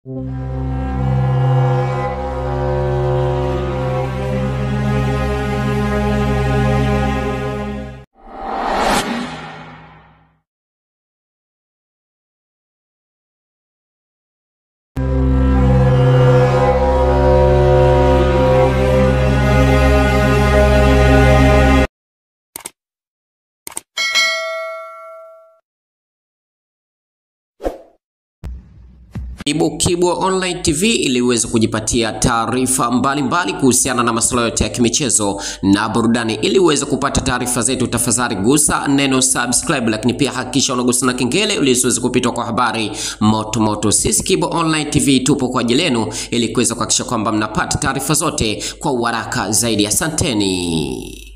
Kibwe Online TV ili uweze kujipatia taarifa mbalimbali kuhusiana na masuala yote ya kimichezo na burudani. Ili uweze kupata taarifa zetu, tafadhali gusa neno subscribe, lakini pia hakikisha unagusa na kengele ili usiweze kupitwa kwa habari moto. Sisi Kibwe Online TV tupo kwa ajili yenu ili kuweza kuhakikisha kwamba mnapata taarifa zote kwa haraka zaidi. Asanteni.